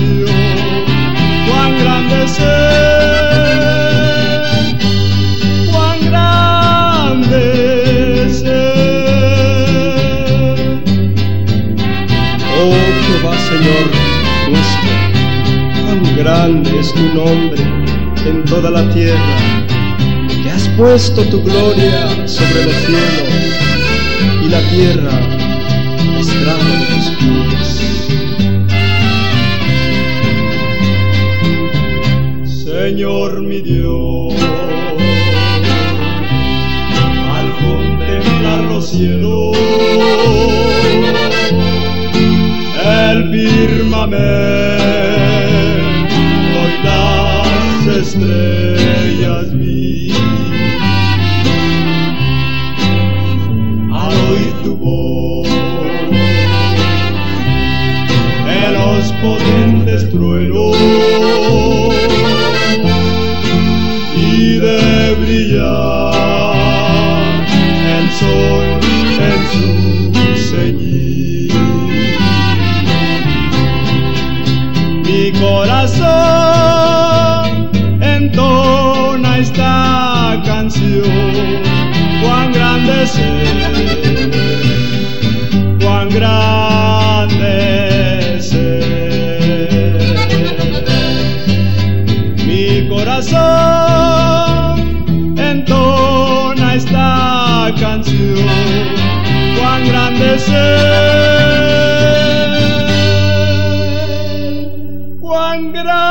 canción, cuán grande es Él, cuán grande es Él. Oh Jehová, Señor nuestro, cuán grande es tu nombre en toda la tierra, que has puesto tu gloria sobre los cielos y la tierra estrado de tus pies. Señor mi Dios, al contemplar los cielos, el firmamento y las estrellas vi, al oír tu voz en los potentes truenos y de brillar el sol en su ceñir. Mi corazón entona esta canción, cuán grande es Él, cuán grande es Él. Mi corazón entona esta canción, cuán grande es Él, cuán grande